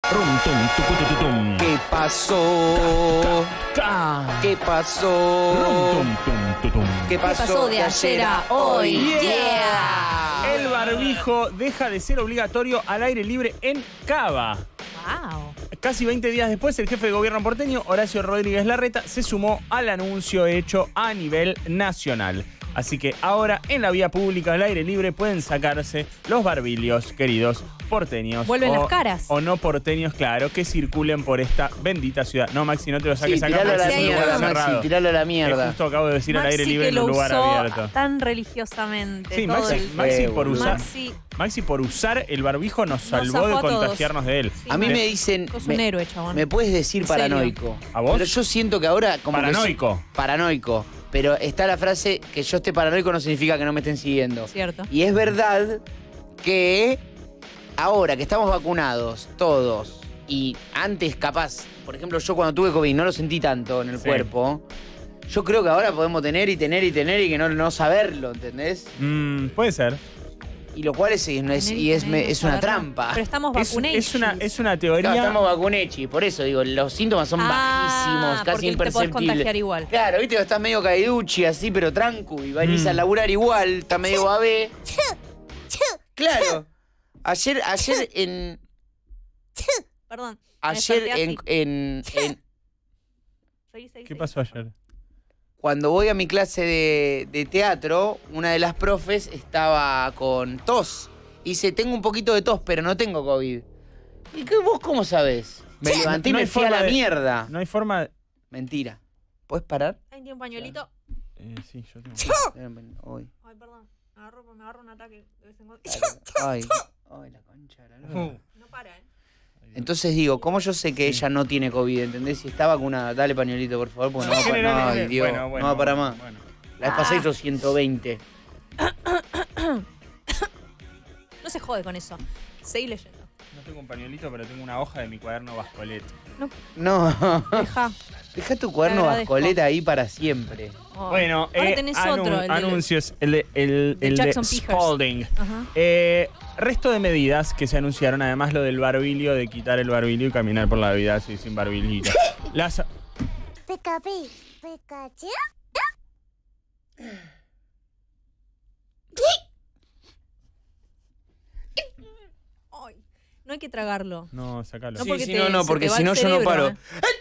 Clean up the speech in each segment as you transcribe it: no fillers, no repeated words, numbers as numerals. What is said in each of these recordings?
Rum, tum, tucutututum. ¿Qué pasó? ¿Qué pasó? Rum, tum, tum, tutum. ¿Qué pasó de ayer a hoy? Yeah. El barbijo deja de ser obligatorio al aire libre en Cava. Wow. Casi 20 días después, el jefe de gobierno porteño, Horacio Rodríguez Larreta, se sumó al anuncio hecho a nivel nacional. Así que ahora en la vía pública al aire libre pueden sacarse los barbilios, queridos porteños. Vuelven las caras. O no porteños, claro, que circulen por esta bendita ciudad. No, Maxi, no te lo saques Sí, acá. tiralo a la porque es un mierda, lugar Maxi, cerrado. tiralo a la Que mierda. justo acabo de decir al aire Maxi libre que en lo un lugar usó abierto. tan religiosamente. Sí, todo Maxi, el- Maxi por boludo. usar, Maxi Maxi por usar el barbijo nos Nos salvó zafó de a todos. contagiarnos de él. Sí, A mí Maxi. me dicen... Sos un héroe, chabón. Me puedes decir ¿En serio? paranoico. ¿A vos? Pero yo siento que ahora... como que Paranoico. paranoico. Pero está la frase que yo esté paranoico no significa que no me estén siguiendo. Cierto. Y es verdad que ahora que estamos vacunados todos y antes capaz, por ejemplo, yo cuando tuve COVID no lo sentí tanto en el Sí. cuerpo, yo creo que ahora podemos tener y que no saberlo, ¿entendés? Puede ser. Y lo cual es una trampa. Pero estamos Es vacunados. una teoría. No, estamos vacunechi, por eso digo, los síntomas son bajísimos, casi porque te podés imperceptibles. contagiar igual. Claro, viste que estás medio caiduchi así, pero trancu, y venís a laburar igual, está medio babé. Claro. Ayer en. Perdón. me Ayer desperté en. Seguí. ¿Qué pasó ayer? Cuando voy a mi clase de teatro, una de las profes estaba con tos. Y dice, tengo un poquito de tos, pero no tengo COVID. ¿Y qué, vos cómo sabés? Me levanté y No hay me fui a forma la de- mierda. No hay forma de... Mentira. ¿Puedes parar? Ahí tiene un pañuelito. Sí, yo tengo... Ay, Ay, perdón. Me agarro un ataque de vez en cuando. ay, la concha de la lora. No para, ¿eh? Entonces digo, ¿cómo yo sé que ella no tiene COVID? ¿Entendés? Si está vacunada, dale pañuelito, por favor, porque no va para más. Ay, Dios, no va para más. Bueno. La vez pasada hizo 120. No se jode con eso. Seguí leyendo. No tengo un pañuelito, pero tengo una hoja de mi cuaderno Bascolet. No. Deja. Deja tu cuaderno Te agradezco. Bascoleta ahí para siempre. Oh. Bueno, Ahora tenés otro. el de- anuncios. El de Jackson Pickers. Spalding. Ajá. Resto de medidas que se anunciaron, además lo del barbilio, de quitar el barbilio y caminar por la vida así sin barbilito. Las... Pikachu. Ay, no hay que tragarlo. No, sacalo. No, Sí, porque si te- no, no, se porque te va si el no yo no cerebro, paro. ¿eh?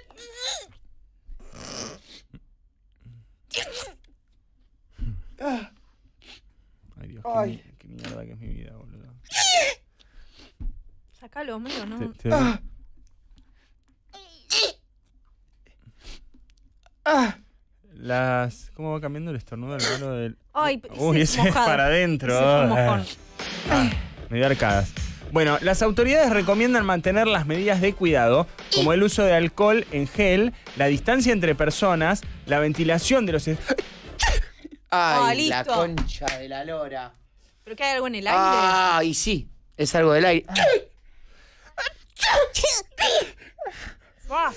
Ay, Dios, Ay. qué mierda que es mi vida, boludo. Sacalo, amigo, ¿no? Las... ¿Cómo va cambiando el estornudo del mano del...? Ay, Uy, ese es mojado. para adentro. Ese fue un mojón. Me dio arcadas. Bueno, las autoridades recomiendan mantener las medidas de cuidado, como el uso de alcohol en gel, la distancia entre personas, la ventilación de los... Ay, la listo. concha de la lora. ¿Pero que hay algo en el aire? Ah, y sí, es algo del aire. Ah,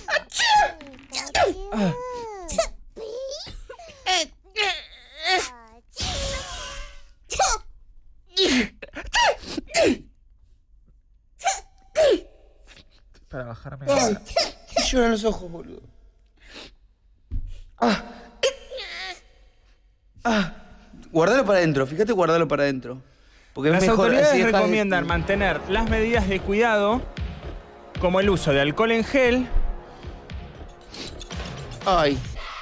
Para bajarme. Ay, me lloran los ojos, boludo. Guardalo para adentro, fíjate, guardalo para adentro. Porque es Las mejor autoridades así dejas de- recomiendan mantener las medidas de cuidado, como el uso de alcohol en gel, Ay,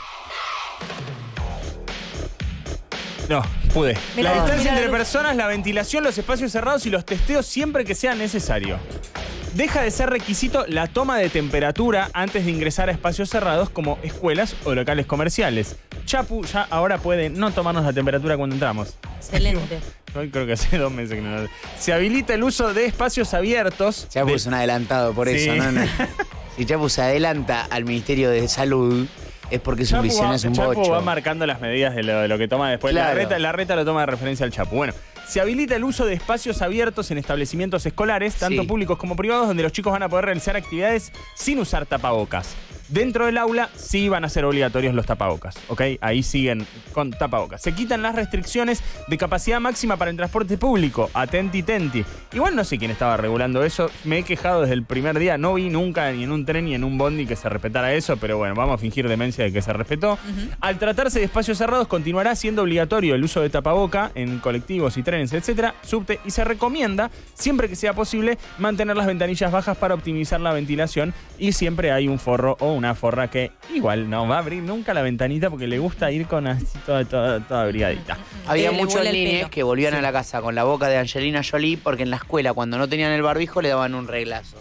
no, pude. Mirá, La distancia mirá la entre luz. personas, la ventilación, los espacios cerrados y los testeos siempre que sea necesario. Deja de ser requisito la toma de temperatura antes de ingresar a espacios cerrados como escuelas o locales comerciales. Chapu ya ahora puede no tomarnos la temperatura cuando entramos. excelente. Yo creo que hace 2 meses que no. Se habilita el uso de espacios abiertos. Chapu es un adelantado por Sí. eso, ¿no? Si Chapu se adelanta al Ministerio de Salud, es porque su visión es un Chapu bocho. va marcando las medidas de lo que toma después. Claro. La reta lo toma de referencia al Chapu. Bueno, se habilita el uso de espacios abiertos en establecimientos escolares, tanto Sí. públicos como privados, donde los chicos van a poder realizar actividades sin usar tapabocas. Dentro del aula sí van a ser obligatorios los tapabocas, ¿ok? Ahí siguen con tapabocas. Se quitan las restricciones de capacidad máxima para el transporte público. Atenti, tenti. Igual no sé quién estaba regulando eso. Me he quejado desde el primer día. No vi nunca ni en un tren ni en un bondi que se respetara eso, pero bueno, vamos a fingir demencia de que se respetó. Al tratarse de espacios cerrados, continuará siendo obligatorio el uso de tapaboca en colectivos y trenes, etcétera, subte, y se recomienda, siempre que sea posible, mantener las ventanillas bajas para optimizar la ventilación, y siempre hay un forro o una forra que igual no va a abrir nunca la ventanita porque le gusta ir con así toda abrigadita. Había Le muchos vuela el niños pelo. que volvían a la casa con la boca de Angelina Jolie porque en la escuela, cuando no tenían el barbijo, le daban un reglazo.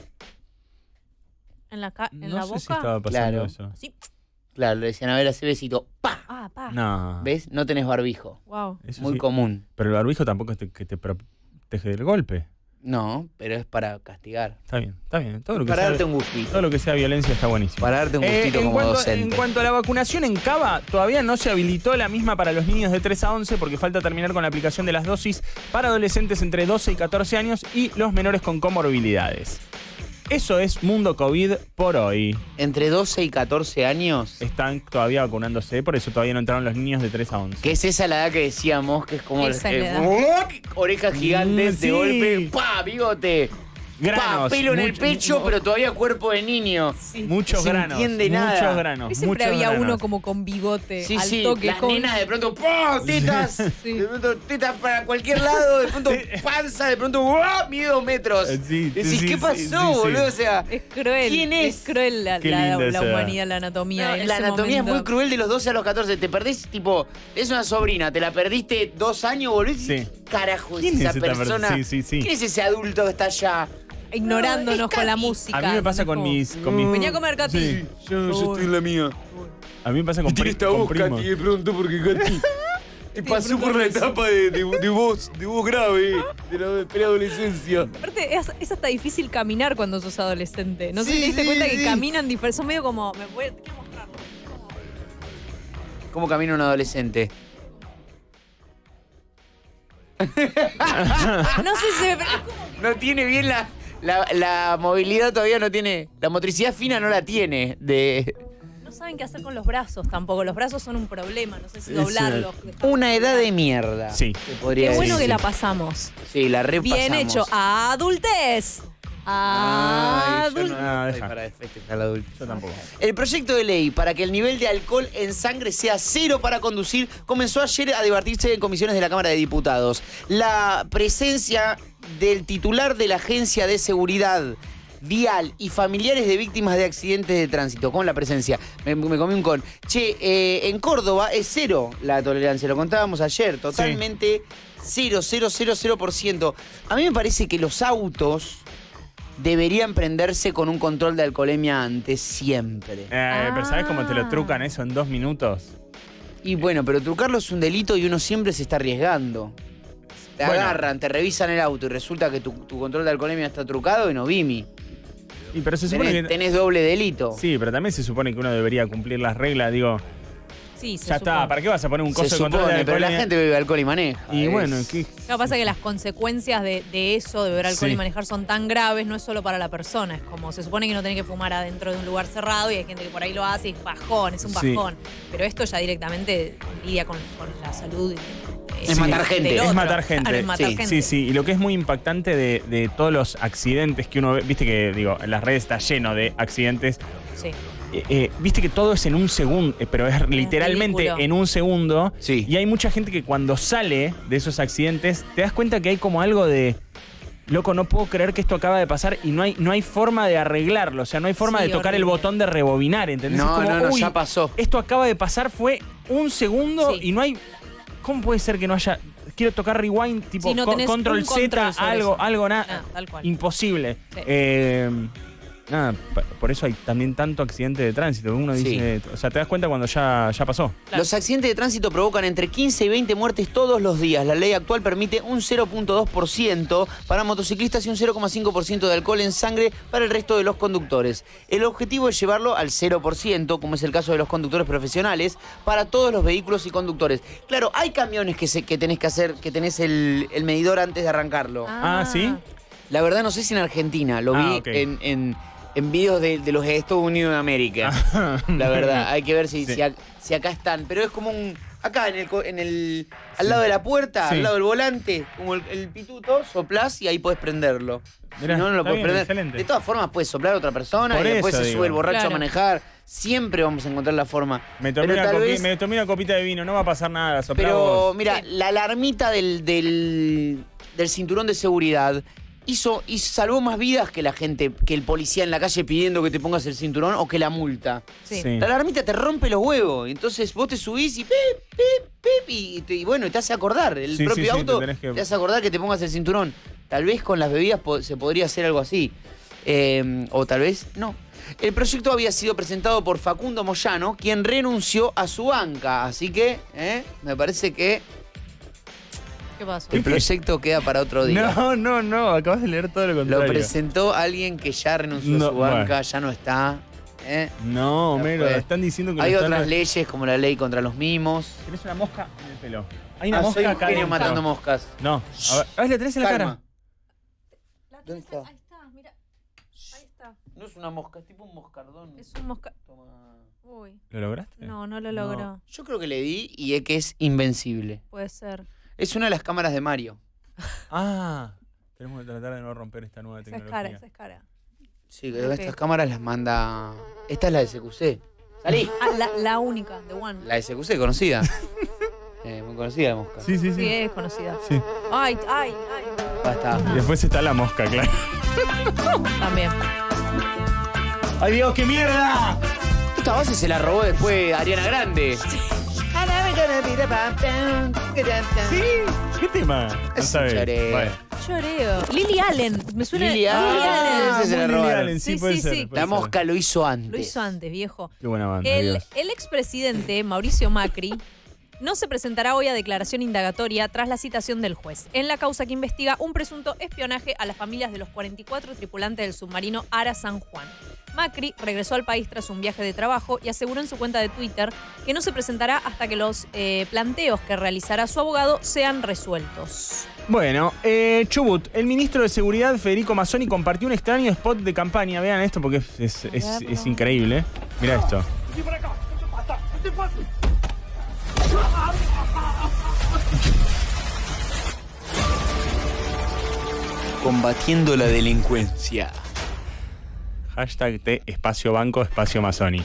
¿En la, en No la sé boca? si estaba pasando Claro. eso. Sí. Claro, le decían, a ver, hace besito. ¡Pah! Ah, pa. No. ¿Ves? No tenés barbijo. Wow. Eso Muy sí. común. Pero el barbijo tampoco es que te protege del golpe. No, pero es para castigar. Está bien, está bien. Todo lo que Para sea, darte un gustito. todo lo que sea violencia está buenísimo. Para darte un gustito como en docente. cuanto a la vacunación en Cava, todavía no se habilitó la misma para los niños de 3 a 11 porque falta terminar con la aplicación de las dosis para adolescentes entre 12 y 14 años y los menores con comorbilidades. Eso es Mundo COVID por hoy. Entre 12 y 14 años, Están todavía vacunándose, por eso todavía no entraron los niños de 3 a 11. que es esa la edad que decíamos, que es como Esa es la orejas gigantes Sí. de golpe, ¡pa! Bigote. Granos. ¡Pa! Pelo en el mucho- pecho, pero todavía cuerpo de niño. Muchos No se granos. entiende nada. Muchos granos. Siempre muchos había granos. uno como con bigote Sí, al sí, toque. las con... nenas de pronto, ¡pum! Tetas, Sí. de pronto tetas para cualquier lado, de pronto panza, de pronto, ¡guau! Mide 2 metros. Sí, Decís, sí, ¿qué sí, pasó, sí, sí. boludo? O sea, Es cruel. ¿Quién es? cruel la, Qué la- linda la esa edad. humanidad, la anatomía. en la ese anatomía es momento. muy cruel de los 12 a los 14. Te perdés, tipo, es una sobrina, te la perdiste 2 años, volvés y Sí. carajo, ¿Quién esa es esta persona. persona? Sí, sí, sí. ¿Quién es ese adulto que está allá? Ignorándonos No, es con la Katy. música. A mí me pasa con Como, mis... Venía a comer, Katy. Sí. Yo estoy en la mía. A mí me pasa con, con primos. de pronto, porque Katy pasó por la etapa de voz grave de la preadolescencia. Aparte, es hasta difícil caminar cuando sos adolescente. No sé Sí, si te diste sí, cuenta sí. que caminan diferentes. Son medio como. Quiero mostrarlo. ¿Cómo camina un adolescente? No sé si se ve, pero es como No tiene bien la movilidad, todavía no tiene. La motricidad fina no la tiene. no saben qué hacer con los brazos tampoco. Los brazos son un problema. No sé si Es doblarlos. Una edad de mierda. Sí. se podría Qué bueno decir. que la pasamos. Sí, la repasamos. Bien hecho. Adultez. Ay, yo Adultez. no Ah, estoy deja. para festejar la adultez. Yo tampoco. El proyecto de ley para que el nivel de alcohol en sangre sea 0 para conducir comenzó ayer a debatirse en comisiones de la Cámara de Diputados. La presencia del titular de la Agencia de Seguridad Vial y familiares de víctimas de accidentes de tránsito, con la presencia, me comí un con. Che, en Córdoba es 0 la tolerancia, lo contábamos ayer, totalmente 0%. A mí me parece que los autos deberían prenderse con un control de alcoholemia antes siempre. Pero ¿sabes cómo te lo trucan eso en 2 minutos? Y bueno, pero trucarlo es un delito y uno siempre se está arriesgando. Te Bueno. agarran, te revisan el auto y resulta que tu control de alcoholemia está trucado y no vimi. Y pero se supone Tenés, que... tenés doble delito. Sí, pero también se supone que uno debería cumplir las reglas, digo... Sí, se Ya supone. está, ¿para qué vas a poner un Se coso de control de supone, pero la alcoholemia? gente bebe alcohol y maneja. Y es- bueno, ¿qué? Lo que pasa es que las consecuencias de eso, de beber alcohol Sí. y manejar, son tan graves, no es solo para la persona. Es como, se supone que no tenés que fumar adentro de un lugar cerrado y hay gente que por ahí lo hace y es bajón, es un Sí. bajón. Pero esto ya directamente lidia con la salud. Es matar gente. del Es otro. matar gente. Claro, es matar Sí, gente. Sí, sí, y lo que es muy impactante de todos los accidentes que uno ve, viste que, digo, en las redes está lleno de accidentes, Sí. viste que todo es en un segundo, pero es literalmente ridículo. en un segundo, Sí. y hay mucha gente que cuando sale de esos accidentes, te das cuenta que hay como algo de... Loco, no puedo creer que esto acaba de pasar y no hay forma de arreglarlo, o sea, no hay forma Sí, de tocar el horrible. botón de rebobinar, ¿entendés? No, Es como, no, uy, ya pasó. esto acaba de pasar, fue un segundo Sí. y no hay... ¿Cómo puede ser que no haya... Quiero tocar rewind, tipo Sí, no tenés control un Z, control sobre algo, eso. algo, Ah, nada. tal cual. Imposible. Sí. Nada, por eso hay también tanto accidente de tránsito. Uno dice, o sea, te das cuenta cuando ya pasó. Claro. Los accidentes de tránsito provocan entre 15 y 20 muertes todos los días. La ley actual permite un 0.2% para motociclistas y un 0.5% de alcohol en sangre para el resto de los conductores. El objetivo es llevarlo al 0%, como es el caso de los conductores profesionales, para todos los vehículos y conductores. Claro, hay camiones que tenés que hacer, que tenés el medidor antes de arrancarlo. Ah, ¿sí? La verdad no sé si en Argentina, lo Ah, vi ok. en videos de los Estados Unidos de América. La verdad, hay que ver si acá están. Pero es como un... Acá, al lado de la puerta, al lado del volante, como el pituto, soplás y ahí podés prenderlo. Mirá, Si no lo podés prender. excelente. De todas formas, puedes soplar a otra persona Por y después eso se digo. sube el borracho Claro. a manejar. Siempre vamos a encontrar la forma. Me tomé, Pero tal vez- me tomé una copita de vino, no va a pasar nada. Soplá Pero vos. mira, la alarmita del cinturón de seguridad hizo y salvó más vidas que la gente, que el policía en la calle pidiendo que te pongas el cinturón o que la multa. Sí. Sí. La alarmita te rompe los huevos. Entonces vos te subís y y bueno, te hace acordar. El Sí, propio sí, sí, auto te tenés que- te hace acordar que te pongas el cinturón. Tal vez con las bebidas se podría hacer algo así. O tal vez no. El proyecto había sido presentado por Facundo Moyano, quien renunció a su banca. Así que, me parece que ¿Qué pasó? el proyecto queda para otro día. No, acabas de leer todo lo Lo contrario. presentó alguien que ya renunció a No, su banca, bueno. ya no está. No, Ya Homero, fue. están diciendo que Hay lo están- otras leyes como la ley contra los mimos. Tenés una mosca en el pelo. Hay una Soy mosca un acá genio adentro. matando moscas. No. A ver, la tenés en la Calma. cara. ¿Dónde está? Ahí está, mira. Ahí está. No es una mosca, es tipo un moscardón. Es un mosca. Toma. Uy. ¿Lo lograste? No lo logró. No. Yo creo que le di y es que es invencible. Puede ser. Es una de las cámaras de Mario. Ah. Tenemos que tratar de no romper esta nueva Esa es tecnología. cara, esa es cara. Sí, Ok. estas cámaras las manda. Esta es la de SQC. Salí. Ah, la única, The One. La de SQC, conocida. Muy conocida la mosca. Sí, sí, Sí, sí. es conocida. Sí. Ay. Basta. Y después está la mosca, claro. También. ¡Ay, Dios, qué mierda! Esta base se la robó después Ariana Grande. ¿Sí? ¿Qué tema? Es un choreo. Vale. Choreo. Lily Allen. Me suena. Lily Allen. Ese se la Lily robaron. Allen, sí, Sí, puede sí, ser, sí. puede La ser. mosca lo hizo antes. Lo hizo antes, viejo. Qué buena banda, El Dios. expresidente Mauricio Macri no se presentará hoy a declaración indagatoria tras la citación del juez en la causa que investiga un presunto espionaje a las familias de los 44 tripulantes del submarino Ara San Juan. Macri regresó al país tras un viaje de trabajo y aseguró en su cuenta de Twitter que no se presentará hasta que los planteos que realizará su abogado sean resueltos. Bueno, Chubut, el ministro de Seguridad, Federico Mazzoni, compartió un extraño spot de campaña. Vean esto porque es increíble. Mira esto. Combatiendo la delincuencia. Hashtag de espacio banco, espacio Mazzoni.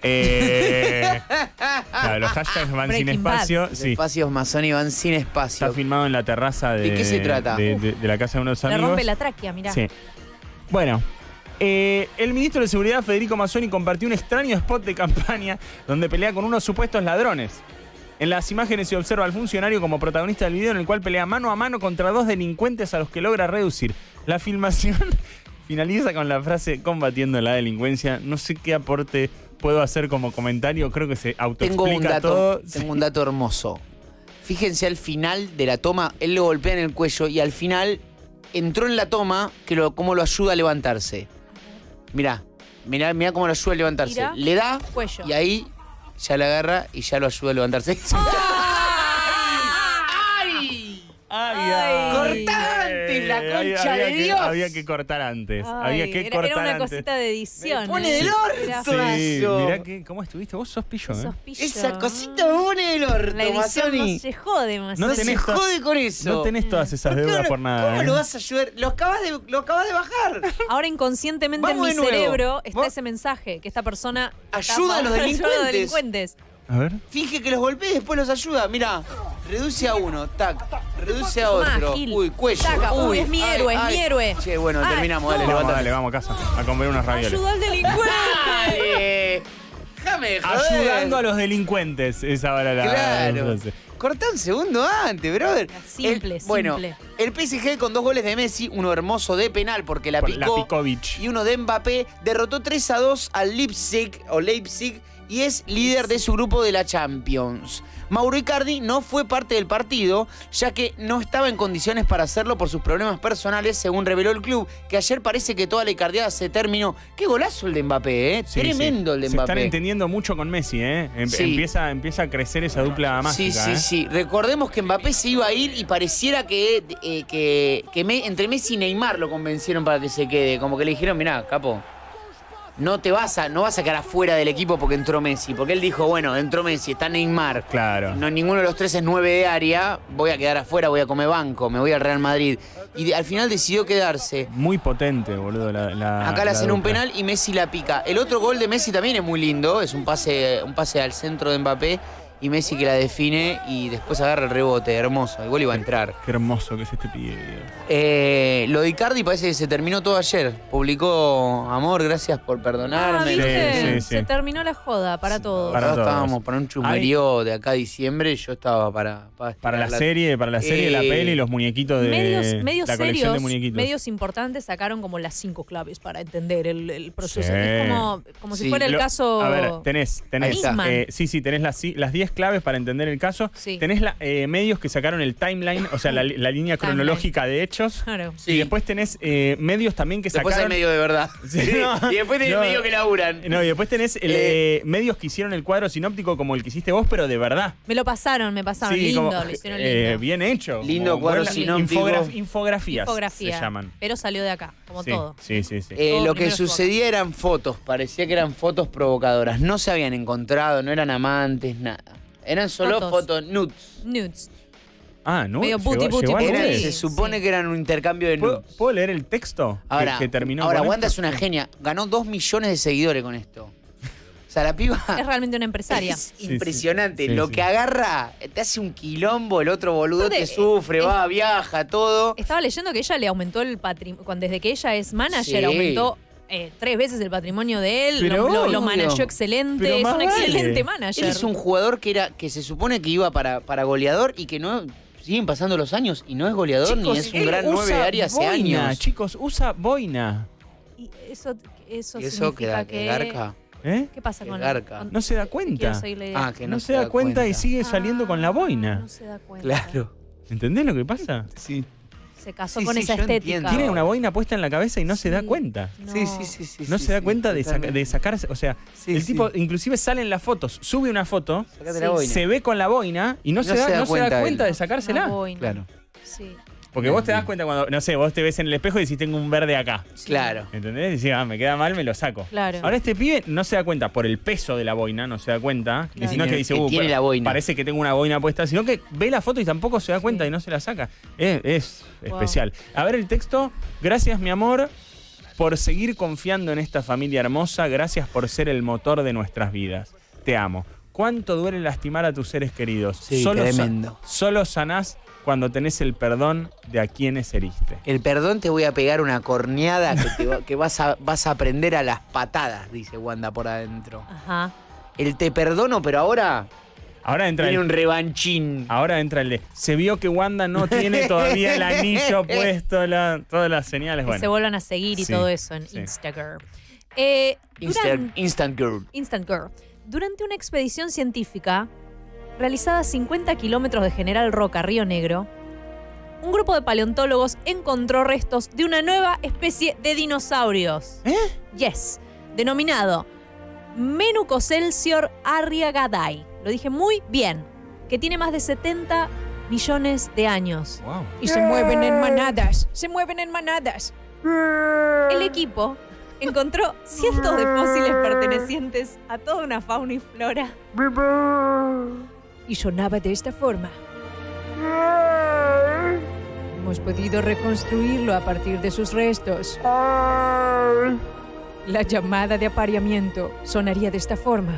Claro, los hashtags van sin Breaking Bad. espacio. Los Sí, espacios Mazzoni van sin espacio. está filmado en la terraza ¿De qué se trata? de la casa de unos Le amigos. rompe la tráquea, mirá. Sí. Bueno, el ministro de Seguridad, Federico Mazzoni, compartió un extraño spot de campaña donde pelea con unos supuestos ladrones. En las imágenes se observa al funcionario como protagonista del video en el cual pelea mano a mano contra dos delincuentes a los que logra reducir. La filmación finaliza con la frase combatiendo la delincuencia. No sé qué aporte puedo hacer como comentario, creo que se Tengo un autoexplica dato, todo. tengo un dato hermoso. Fíjense al final de la toma, él lo golpea en el cuello y al final entró en la toma cómo lo ayuda a levantarse. Mirá cómo lo ayuda a levantarse. Mirá. Le da Cuello. y ahí ya la agarra y ya lo ayuda a levantarse. Ay. Cortá antes, la concha había de que- Dios. Había que cortar antes. Ay, había que era cortar una antes. cosita de edición. Me pone del Era orto. Sí, Eso. mirá cómo estuviste. Vos sos pillo, ¿eh? Sos pillo. Esa cosita me pone del orto, La edición Mazzoni. no se jode, Mazzoni. No No se tenés to- jode con eso. No tenés todas esas ¿Por qué deudas no- por nada. ¿Cómo ¿eh? lo vas a ayudar? Lo acabas de bajar. Ahora inconscientemente Vamos en de mi nuevo. cerebro está Vos- ese mensaje, que esta persona Ayuda a los delincuentes. A ver. Finge que los golpea y después los ayuda. Mirá, reduce a uno, tac, reduce a otro. Tomá, Gil. Uy, cuello. Saca, uy, es mi héroe, es mi héroe. Che, bueno, Ay, terminamos, dale, no. Vamos, levántate. dale, vamos a casa. A comer unos ravioles. Ayuda al delincuente. Dale. Déjame de joder. Ayudando a los delincuentes. Esa ahora la Claro. frase. Cortá un segundo antes, brother. Simple, Bueno, simple. el PSG con 2 goles de Messi, uno hermoso de penal porque la La picó. Pikovic. Y uno de Mbappé, derrotó 3-2 al Leipzig y es líder de su grupo de la Champions. Mauro Icardi no fue parte del partido, ya que no estaba en condiciones para hacerlo por sus problemas personales, según reveló el club, que ayer parece que toda la icardiada se terminó. Qué golazo el de Mbappé, ¿eh? Sí, Tremendo sí. el de Se están Mbappé. entendiendo mucho con Messi, ¿eh? Sí. Empieza a crecer esa dupla mágica, Sí, ¿eh? sí, sí. Recordemos que Mbappé se iba a ir y pareciera que entre Messi y Neymar lo convencieron para que se quede. Como que le dijeron, mirá, capo, no vas a quedar afuera del equipo porque entró Messi. Porque él dijo, bueno, entró Messi, está Neymar. Claro. No, ninguno de los tres es 9 de área, voy a quedar afuera, voy a comer banco, me voy al Real Madrid. Y al final decidió quedarse. Muy potente, boludo. Acá le hacen un penal y Messi la pica. El otro gol de Messi también es muy lindo, es un pase al centro de Mbappé. Y Messi que la define y después agarra el rebote, hermoso. Igual iba a entrar. Qué hermoso que es este pibe. Lo de Icardi parece que se terminó todo ayer. Publicó, amor, gracias por perdonarme. ¿viste? Sí. Se terminó la joda para todos. Para Nosotros todos. estábamos para un chusmerío de acá a diciembre. Yo estaba para la serie, la peli, los muñequitos de Medios la colección serios, de muñequitos. medios importantes sacaron como las 5 claves para entender el proceso. Sí. Es como si Sí. fuera el caso. A ver, tenés Nisman. tenés las 10 claves para entender el caso. Sí. Tenés medios que sacaron el timeline, o sea, la línea cronológica de hechos. Claro. Y después tenés medios también que Después hay sacaron. medio de verdad. Sí, no, y después tenés no. medio que laburan. No, y después tenés medios que hicieron el cuadro sinóptico como el que hiciste vos, pero de verdad. Me pasaron. Sí, Lindo, como, lo hicieron lindo. bien hecho. Lindo como cuadro buena- sinóptico. Infografías Infografía. se llaman. Pero salió de acá, como Sí, todo. sí. Todo Lo que primero sucedía eran fotos, parecía que eran fotos provocadoras. No se habían encontrado, no eran amantes, nada. Eran solo fotos nudes. Nudes. Ah, ¿no? Medio Llegó- puti, puti, llegó a puti. nudes. Se supone Sí. que eran un intercambio de nudes. ¿Puedo leer el texto Ahora, que terminó ahora con Wanda esto? es una genia. Ganó 2 millones de seguidores con esto. O sea, la piba Es realmente una empresaria. es Sí, impresionante. sí, Lo sí. que agarra, te hace un quilombo, el otro boludo Aparte, te sufre, va, viaja, todo. Estaba leyendo que ella le aumentó el patrimonio. Desde que ella es manager, Sí. aumentó 3 veces el patrimonio de él. Pero Lo obvio. manejó excelente. Pero Es más un vale. excelente manager. Él es un jugador que se supone que iba para goleador y que no siguen pasando los años y no es goleador ni es un él gran 9 usa de área hace boina, años. chicos, usa boina. Y eso Y eso significa que garca. ¿Eh? ¿Qué pasa que con garca. con- No se da Quiero cuenta. seguir la idea. Ah, que No se da cuenta y sigue saliendo con la boina. No se da cuenta. Claro. ¿Entendés lo que pasa? Sí. Se casó Sí, con sí, esa yo estética. entiendo. Tiene una boina puesta en la cabeza y no se da Sí. cuenta. No. Sí. No se da sí, cuenta de totalmente. sacarse. O sea, Sí, el sí. tipo inclusive sale en las fotos, sube una foto, Sacate Sí. la boina. se ve con la boina y no se da cuenta él. de sacársela. Una boina. Claro. Sí. Porque vos te das cuenta cuando, no sé, vos te ves en el espejo y decís, tengo un verde acá. Claro. ¿Entendés? Y decís, me queda mal, me lo saco. Claro. Ahora este pibe no se da cuenta por el peso de la boina, no se da cuenta. Claro. Sino que dice, Que tiene pero la boina. parece que tengo una boina puesta, sino que ve la foto y tampoco se da cuenta Sí. y no se la saca. Es Wow. especial. A ver el texto. Gracias, mi amor, por seguir confiando en esta familia hermosa. Gracias por ser el motor de nuestras vidas. Te amo. ¿Cuánto duele lastimar a tus seres queridos? Sí, tremendo. Solo sanás cuando tenés el perdón de a quienes heriste. El perdón te voy a pegar una corneada que vas a aprender a las patadas, dice Wanda por adentro. Ajá. El te perdono, pero ahora Ahora entra tiene el, un revanchín. ahora entra el de. Se vio que Wanda no tiene todavía el anillo puesto, todas las señales. Que Bueno. se vuelvan a seguir y Sí, todo eso en sí. Instagram. Instant Girl. Instant Girl. Durante una expedición científica realizada a 50 kilómetros de General Roca, Río Negro, un grupo de paleontólogos encontró restos de una nueva especie de dinosaurios. ¿Eh? Yes. Denominado Menucocelsior arriagadai. Lo dije muy bien. Que tiene más de 70 millones de años. Wow. Y se mueven en manadas. Se mueven en manadas. El equipo encontró cientos de fósiles pertenecientes a toda una fauna y flora. Y sonaba de esta forma. Hemos podido reconstruirlo a partir de sus restos. La llamada de apareamiento sonaría de esta forma.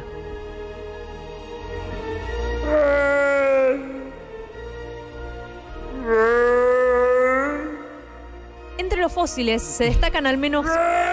Entre los fósiles se destacan al menos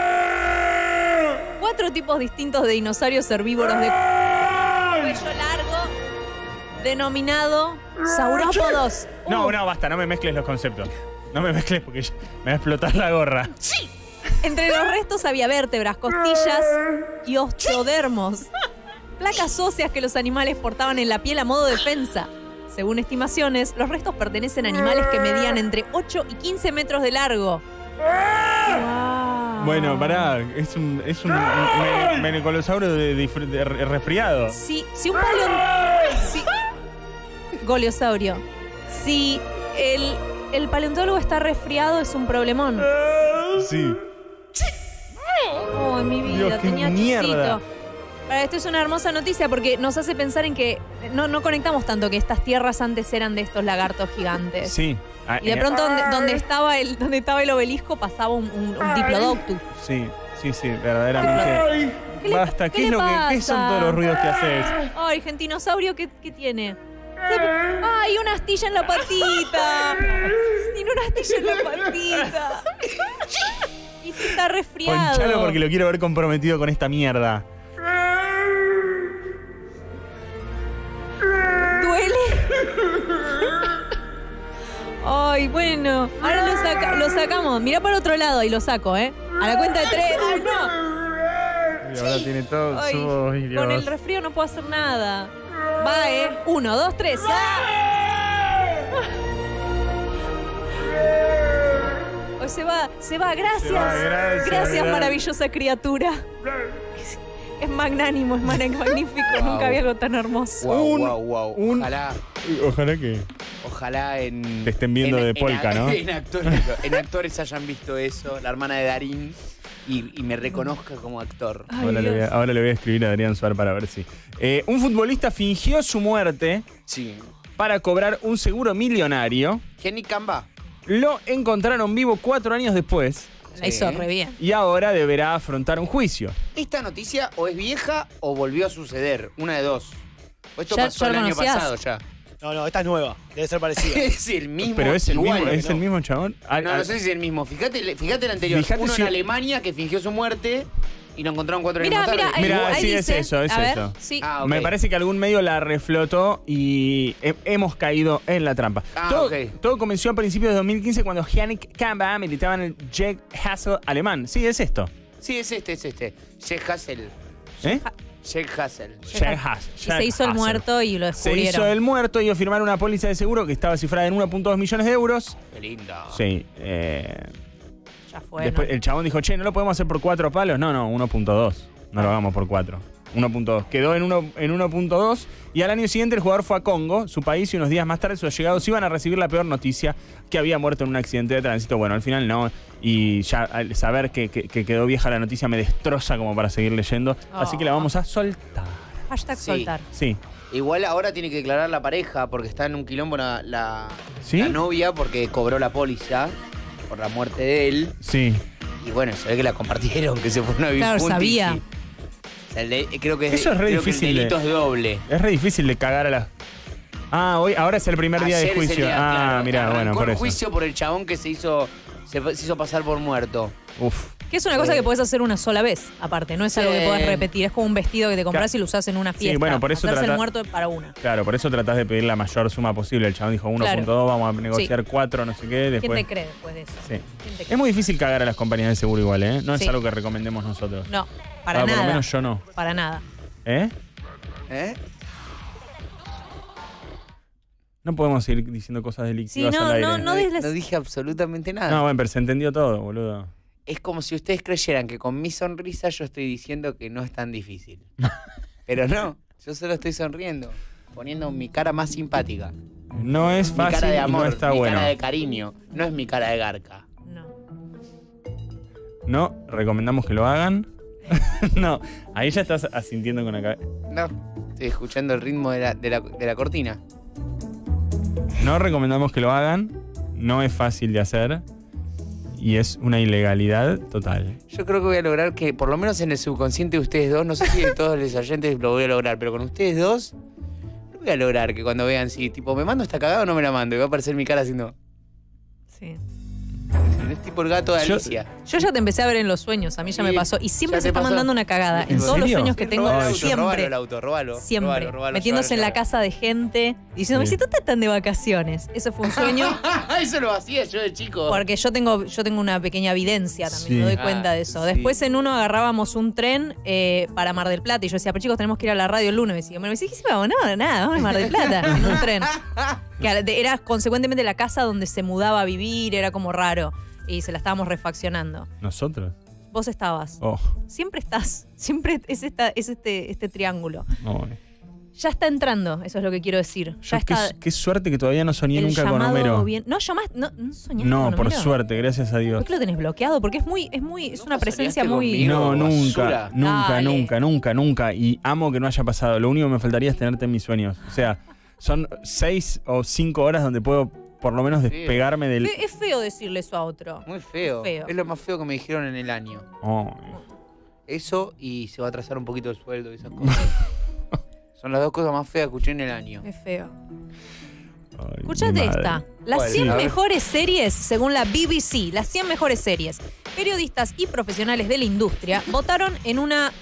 4 tipos distintos de dinosaurios herbívoros de cuello largo, denominado saurópodos. No, basta, no me mezcles los conceptos. No me mezcles porque me va a explotar la gorra. Entre los restos había vértebras, costillas y osteodermos, placas óseas que los animales portaban en la piel a modo de defensa. Según estimaciones, los restos pertenecen a animales que medían entre 8 y 15 metros de largo. Wow. Bueno, pará, es un menecolosaurio de resfriado. Si un Goliosaurio. Si el paleontólogo está resfriado, es un problemón. Sí. Ay, mi vida, Dios, qué tenía mierda. chocito. Esto es una hermosa noticia porque nos hace pensar en que no conectamos tanto que estas tierras antes eran de estos lagartos gigantes. Sí. Y de pronto donde estaba el obelisco pasaba un diplodocus. Sí, verdaderamente. Basta, ¿qué es lo que qué son todos los ruidos que haces? Ay, gentinosaurio, ¿qué tiene? ¡Ay, una astilla en la patita! Tiene una astilla en la patita. Y está resfriado. Ponchalo porque lo quiero ver comprometido con esta mierda. ¿Duele? Ay, bueno. Ahora lo sacamos. Mirá para otro lado y lo saco, ¿eh? A la cuenta de 3. ¡Ay, no! Y ahora tiene todo. Ay, Ay, Dios. con el resfrío no puedo hacer nada. Va, 1, 2, 3. Hoy se va, gracias. Se va, gracias, Gracias, Real. maravillosa criatura. Es magnánimo, es magnífico. Wow. Nunca había algo tan hermoso. Wow. un- Ojalá que en... te estén viendo de polka, ¿no? En actores hayan visto eso, la hermana de Darín, y me reconozca como actor. Ay, Ahora le voy a escribir a Adrián Suárez para ver si. Un futbolista fingió su muerte Sí. para cobrar un seguro millonario. Kenny Camba. Lo encontraron vivo 4 años después La hizo re bien. y ahora deberá afrontar un juicio. Esta noticia o es vieja o volvió a suceder. Una de dos. O esto ¿Ya pasó el lo año conocías? pasado ya. No, esta es nueva. Debe ser parecida. Es el mismo. Pero es el igual, mismo, ¿no? ¿es el mismo chabón? No sé si es el mismo. Fíjate el anterior. Fíjate Uno si- en Alemania que fingió su muerte y lo encontraron 4 años Mira, más tarde. mira, Mira, ahí sí, es dice, eso, es a ver, eso. sí. Ah, ok. Me parece que algún medio la reflotó y hemos caído en la trampa. Ok. Todo comenzó a principios de 2015 cuando Yannick Kamba militaba en el Jack Hassel alemán. Sí, es esto. Sí, es este. Sheikh Hassel. ¿Eh? Sheikh Hassel. Jack Hassel. Y se hizo el muerto y lo Se descubrieron. hizo el muerto y iba a firmar una póliza de seguro que estaba cifrada en 1.2 millones de euros. Qué lindo. Sí. Ya fue. Después ¿no? el chabón dijo, che, ¿no lo podemos hacer por 4 palos? No, 1.2. No lo hagamos por 4. 1.2. Quedó en 1.2 y al año siguiente el jugador fue a Congo, su país, y unos días más tarde sus allegados iban a recibir la peor noticia, que había muerto en un accidente de tránsito. Bueno, al final no. Y ya al saber que quedó vieja la noticia me destroza como para seguir leyendo. Así que la vamos a soltar. Hashtag Sí. soltar. Sí. Igual ahora tiene que declarar la pareja porque está en un quilombo la ¿Sí? la novia porque cobró la póliza por la muerte de él. Sí. Y bueno, se ve que la compartieron, que se fueron a vivir Claro, juntos y- sabía. o sea, creo que Eso es re creo que difícil el delito de- es doble. Es re difícil de cagar a la... ahora es el primer día de Ayer es el juicio. día, Ah, claro, mira, bueno, arrancó por el eso. juicio por el chabón que se hizo pasar por muerto. Uf. Que es una cosa que podés hacer una sola vez, aparte. No es algo que Sí. podés repetir. Es como un vestido que te compras y lo usás en una fiesta. bueno, por eso Hacerse el trata- muerto para una. Claro, por eso tratás de pedir la mayor suma posible. El chabón dijo 1.2, vamos a negociar 4, no sé qué. ¿Quién Después... te cree después de eso? Sí. ¿Quién te cree? Es muy difícil cagar a las compañías de seguro igual, ¿eh? No es Sí. algo que recomendemos nosotros. No, para Ah, nada. Por lo menos yo no. Para nada. ¿Eh? ¿Eh? No podemos ir diciendo cosas delictivas Sí, al aire. no des- No dije absolutamente nada. No, bueno, pero se entendió todo, boludo. Es como si ustedes creyeran que con mi sonrisa yo estoy diciendo que no es tan difícil. Pero no, yo solo estoy sonriendo, poniendo mi cara más simpática. No es Mi fácil cara de y amor, no está mi bueno. cara de cariño, no es mi cara de garca. No. No, recomendamos que lo hagan. No, ahí ya estás asintiendo con la cabeza. No, estoy escuchando el ritmo de la cortina. No recomendamos que lo hagan. No es fácil de hacer. Y es una ilegalidad total. Yo creo que voy a lograr que, por lo menos en el subconsciente de ustedes dos, no sé si de todos los oyentes lo voy a lograr, pero con ustedes dos, lo voy a lograr que cuando vean si, tipo, ¿me mando esta cagada o no me la mando? Y va a aparecer mi cara haciendo, Sí. es tipo el gato de Yo- Alicia. Yo ya te empecé a ver en los sueños, a mí ya me Sí, pasó. Y siempre ya se te está pasó. mandando una cagada. ¿En En todos los serio? sueños que tengo, Robalo el auto, siempre. robalo el auto, robalo. Siempre. Robalo, Metiéndose en la llévalo. casa de gente, diciéndome, Sí. si tú estás tan de vacaciones. Eso fue un sueño. Eso lo hacía yo de chico. Porque yo tengo una pequeña evidencia también, Sí. me doy cuenta de eso. Ah, Después sí. en uno agarrábamos un tren para Mar del Plata y yo decía, pero chicos, tenemos que ir a la radio el lunes. Me decían, bueno, me decía, ¿qué se vamos? No, nada, vamos a Mar del Plata, en un tren. Era consecuentemente la casa donde se mudaba a vivir, era como raro. Y se la estábamos refaccionando. ¿Nosotros? Vos estabas. Oh, Siempre estás. Siempre es este triángulo. no. Ya está entrando, eso es lo que quiero decir. Ya está. Qué suerte que todavía no soñé el nunca con llamado Homero. bien- No, yo más. No soñaste No, con por Homero. suerte, gracias a Dios. ¿Por qué lo tenés bloqueado? Porque es una presencia soñaste muy. conmigo? No, basura. nunca. Y amo que no haya pasado. Lo único que me faltaría es tenerte en mis sueños. O sea, son 6 o 5 horas donde puedo por lo menos despegarme del... Es feo decirle eso a otro. Muy feo. Feo. Es lo más feo que me dijeron en el año. Oh. Eso y se va a atrasar un poquito el sueldo y esas cosas. Son las dos cosas más feas que escuché en el año. Es feo. Ay, Escuchate mi madre. esta. Las ¿Cuál? 100 A ver. mejores series según la BBC. Las 100 mejores series. Periodistas y profesionales de la industria votaron en una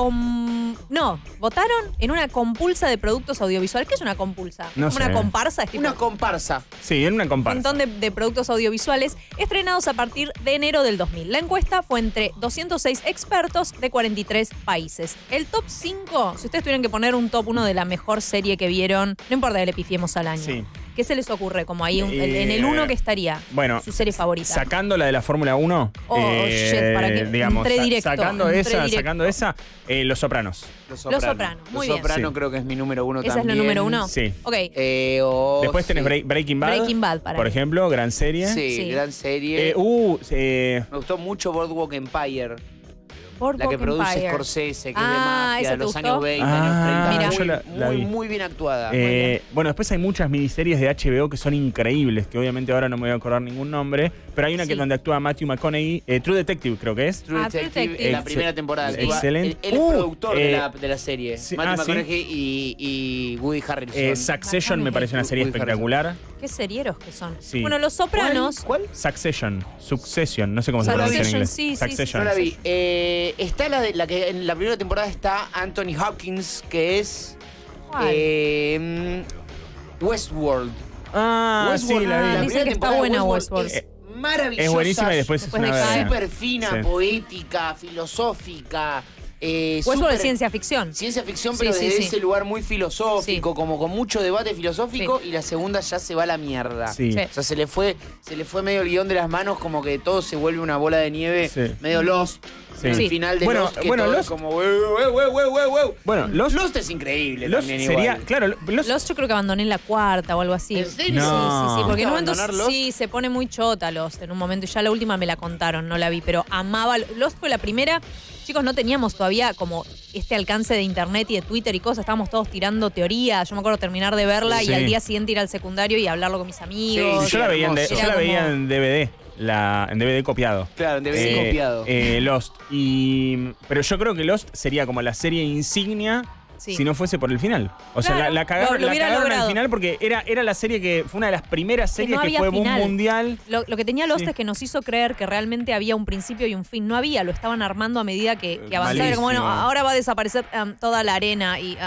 votaron en una compulsa de productos audiovisuales. ¿Qué es una compulsa? No ¿Como sé. una comparsa? Es tipo Una comparsa. Sí, en una un comparsa. montón de productos audiovisuales estrenados a partir de enero del 2000. La encuesta fue entre 206 expertos de 43 países. El top 5, si ustedes tuvieran que poner un top 1 de la mejor serie que vieron, no importa que le pifiemos al año. Sí. ¿Qué se les ocurre? Como ahí en el 1 que estaría Bueno, su serie favorita. Sacando la de la Fórmula 1, shit, ¿para qué? digamos, Entré directo, sacando entré esa, Los Sopranos. Los Soprano, muy Los bien. Soprano Sí. creo que es mi número 1 ¿Esa también. es la número 1? Sí. Ok. Después tenés Breaking Bad. Breaking Bad, para por mí. ejemplo, gran serie. Sí, Sí. gran serie. Me gustó mucho Boardwalk Empire. La que Boardwalk produce Empire. Scorsese, que Ah, es de mafia, ¿esa de te los gustó? años 20, Ah, años 30. mira. yo la vi. Muy bien actuada. Bueno, después hay muchas miniseries de HBO que son increíbles, que obviamente ahora no me voy a acordar ningún nombre, pero hay una que Sí. donde actúa Matthew McConaughey, True Detective creo que es. True True Detective, Detective. la primera temporada. Sí. actúa. Excelente. Él es productor de la serie. sí, Matthew sí. McConaughey y Woody Harrelson. Succession me parece una serie Woody espectacular. Qué serieros que son. Sí. Bueno, Los Sopranos. ¿Cuál? Succession, no sé cómo se pronuncia en Succession, inglés. sí, sí, Succession. No la vi. Está la que en la primera temporada está Anthony Hopkins, que es ¿Cuál? Westworld. Ah, Westworld, sí, la vi. dicen primera que está temporada de buena Westworld. Es maravillosa. Es buenísima y después es Después una de verga. súper fina, Sí. poética, filosófica. Westworld súper- es ciencia ficción. Ciencia ficción, Sí, pero sí, desde sí. ese lugar muy filosófico, como con mucho debate filosófico, y la segunda ya se va a la mierda. Sí. Sí. O sea, se le fue medio el guión de las manos, como que todo se vuelve una bola de nieve, Sí. medio Lost. Sí. El Sí. final de Bueno, Lost, que bueno, todo es Lost- como wow. Bueno, Lost es increíble Lost también sería, igual. claro, Lost yo creo que abandoné en la cuarta o algo así. ¿En serio? No. Sí, porque en un ¿Vas a momento abandonar Lost? sí se pone muy chota Lost en un momento y ya la última me la contaron, no la vi, pero amaba. Lost fue la primera. Chicos, no teníamos todavía como este alcance de internet y de Twitter y cosas, estábamos todos tirando teorías. Yo me acuerdo terminar de verla y Sí. al día siguiente ir al secundario y hablarlo con mis amigos. Sí, yo la veía, hermoso. yo Era la veía como- en DVD, en DVD copiado. Claro, debe ser copiado. Lost. Pero yo creo que Lost sería como la serie insignia Sí. si no fuese por el final. O sea, Claro, la cagaron, lo la hubiera cagaron al logrado. final porque era la serie que fue una de las primeras series no que había fue boom final. mundial. Lo que tenía Lost Sí. es que nos hizo creer que realmente había un principio y un fin. No había, lo estaban armando a medida que avanzaba. Era como, bueno, Malísimo. ahora va a desaparecer toda la arena y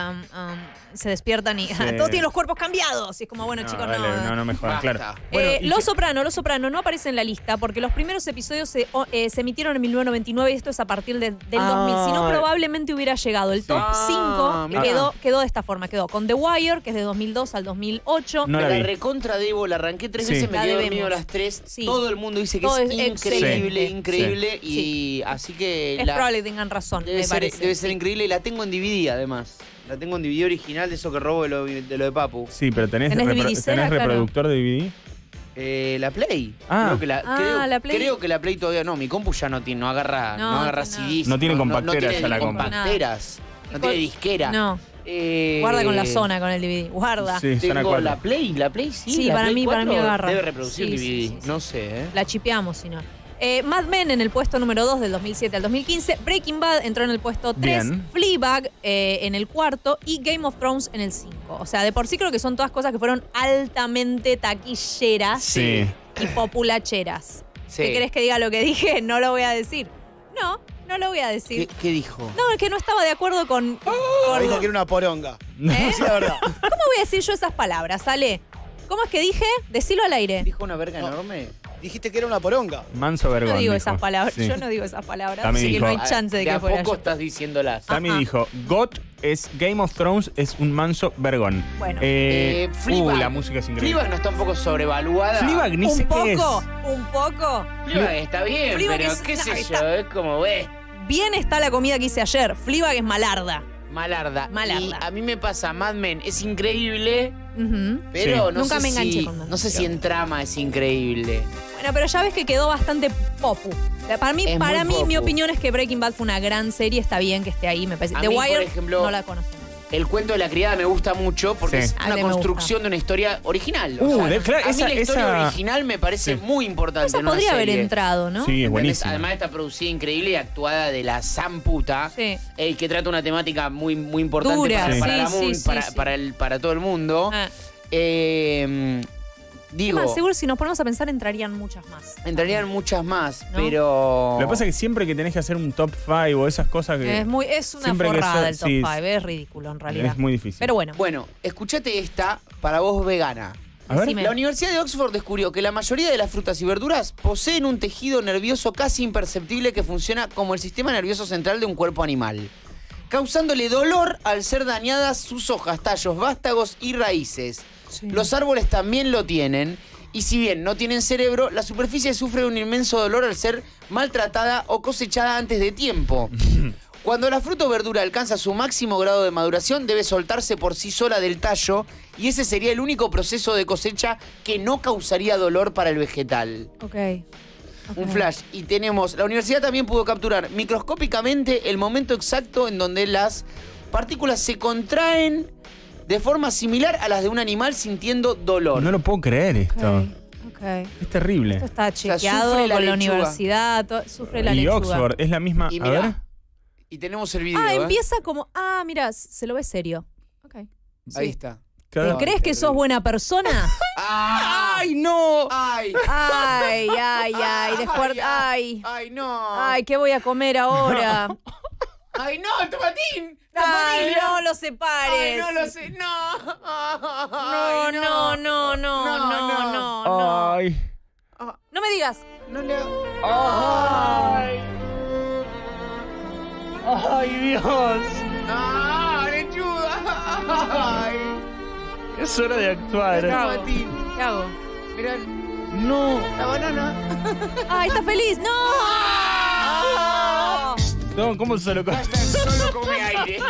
se despiertan y todos tienen los cuerpos cambiados. Y es como, bueno, chicos, dale, no me jodan, Basta. claro. Bueno, y Los Soprano no aparece en la lista porque los primeros episodios se emitieron en 1999 y esto es a partir del 2000. Si no, probablemente hubiera llegado. El top 5 mira. quedó de esta forma. Quedó con The Wire, que es de 2002 al 2008. No Me la la vi. recontra debo, la arranqué 3 Sí. veces, me La quedé debemos. dormido las 3. Sí. Todo el mundo dice que Todo es es increíble, excelente. increíble. Sí. Y así que Es probable que tengan razón, debe me ser, parece. debe ser Sí. increíble y la tengo en DVD además. La tengo en DVD original de eso que robo de lo de Papu. Sí, pero tenés ¿Tenés DVDcera, claro? reproductor de DVD. La Play. Ah. Creo que la, la Play. creo que la Play todavía no. Mi compu ya no tiene, no agarra, No, no agarra no. CDs. No tiene compactera tiene ya la compu. compacteras. No tiene disquera. No, Eh, guarda con la zona, con el DVD. Guarda. Sí, zona Tengo 4. la Play sí. Sí, la para Play mí 4 agarra. Debe reproducir Sí, DVD. sí, sí, sí. No sé, La chipeamos, si no. Mad Men en el puesto número 2 del 2007 al 2015. Breaking Bad entró en el puesto 3. Bien. Fleabag en el cuarto. Y Game of Thrones en el 5. O sea, de por sí creo que son todas cosas que fueron altamente taquilleras Sí. y populacheras. Sí. ¿Qué querés que diga lo que dije? No lo voy a decir. No lo voy a decir. ¿Qué dijo? No, es que no estaba de acuerdo con Dijo que era una poronga. ¿Eh? Sí, la verdad. ¿Cómo voy a decir yo esas palabras, Ale? ¿Cómo es que dije? Decilo al aire. ¿Dijo una verga enorme? Dijiste que era una poronga. Manso Yo vergón. no digo dijo. esas palabras. Sí. Yo no digo esas palabras. Tami Así que dijo- no hay chance de De que a fuera poco yo. estás diciéndolas. Tami Ajá. dijo, GOT es Game of Thrones, es un manso vergón. Bueno. Fleabag. La música es increíble. Fleabag no está un poco sobrevaluada. Fleabag ni sé Un qué es. poco. Fleabag está bien, Fleabag pero es- qué sé no, yo, está- es como, Bien está la comida que hice ayer. Fleabag es malarda. Malarda. Malarda. Y a mí me pasa, Mad Men es increíble, Ujú. pero Sí. no Nunca sé me enganché si, con Mad Men. no sé si en trama es increíble. Bueno, pero ya ves que quedó bastante popu. Para mí, Es muy mi popu. opinión es que Breaking Bad fue una gran serie, está bien que esté ahí, me parece. A The mí, Wire por ejemplo, no la conocemos. El cuento de la criada me gusta mucho porque Sí. es A una mí me construcción de una historia original. Claro, a mí la historia esa- original me parece Sí. muy importante. Esa en una podría haber serie. entrado, ¿no? Sí, es ¿Entendés? buenísimo. Además está producida increíble y actuada de la zamputa. Sí. Que trata una temática muy, muy importante Dura, para, sí. para la Sí, mun- sí, para, sí. para todo el mundo. Ah. Digo, Más, seguro si nos ponemos a pensar entrarían muchas más. entrarían muchas más, ¿No? pero... Lo que pasa es que siempre que tenés que hacer un top 5 o esas cosas que Es una siempre que forrada eso- el top sí, 5, es ridículo en realidad. es muy difícil. Pero bueno, Bueno, escúchate esta para vos vegana. A ver. decime. La Universidad de Oxford descubrió que la mayoría de las frutas y verduras poseen un tejido nervioso casi imperceptible que funciona como el sistema nervioso central de un cuerpo animal, causándole dolor al ser dañadas sus hojas, tallos, vástagos y raíces. Sí. Los árboles también lo tienen, y si bien no tienen cerebro, la superficie sufre un inmenso dolor al ser maltratada o cosechada antes de tiempo. Cuando la fruta o verdura alcanza su máximo grado de maduración, debe soltarse por sí sola del tallo, y ese sería el único proceso de cosecha que no causaría dolor para el vegetal. Ok. Un flash. Y tenemos, la universidad también pudo capturar microscópicamente el momento exacto en donde las partículas se contraen de forma similar a las de un animal sintiendo dolor. No lo puedo creer esto. Ok. Es terrible. Esto está sea, chequeado sufre la con la lechuga. universidad, sufre la Y lechuga. Oxford es la misma. Y A ver. mirá, y tenemos el video. Ah, ¿eh? empieza como. Ah, mira, se lo ve serio. Ok. Ahí está. Cada- ¿Crees que sos buena persona? ¡Ay! no! ¡Ay! Ay, ay, ay. Ay. ¡Ay, no! Ay, ¿qué voy a comer ahora? ¡Ay, no! ¡El tomatín! ¡La Ay, familia! no lo separes. ¡Ay, no lo sé! ¡No! No, Ay, no, no, no, no, no. Ay. No me digas. No le... Ay. Ay, Dios. ¡Ah, lechuga! ¡Ay! Es hora de actuar. El tomatín. ¿Qué hago? Mirá, No. la banana. Ay, está feliz. ¡No! No, ¿cómo se lo Solo come aire.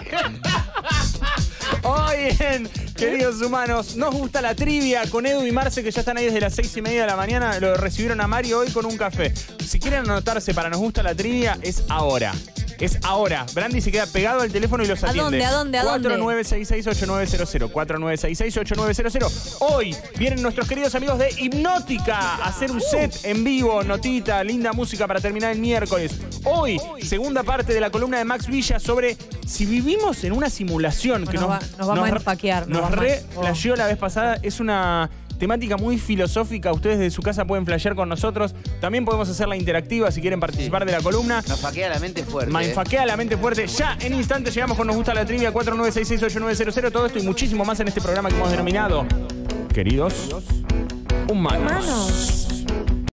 Hoy en Queridos Humanos, nos gusta la trivia con Edu y Marce, que ya están ahí desde las 6:30 de la mañana. Lo recibieron a Mario hoy con un café. Si quieren anotarse para Nos Gusta la Trivia, es ahora. Es ahora. Brandy se queda pegado al teléfono y los atiende. ¿A dónde? 4966-8900. 4966-8900. Hoy vienen nuestros queridos amigos de Hipnótica a hacer un set en vivo. Notita, linda música para terminar el miércoles. Hoy, segunda parte de la columna de Max Villa sobre si vivimos en una simulación. Que Nos va a enfaquear. Nos flasheó la vez pasada. Es una temática muy filosófica. Ustedes de su casa pueden flashear con nosotros. También podemos hacerla interactiva si quieren participar de la columna. Nos faquea la mente fuerte. Manfaquea la mente fuerte. Ya en instantes llegamos con Nos Gusta la Trivia 49668900. Todo esto y muchísimo más en este programa que hemos denominado Queridos Humanos.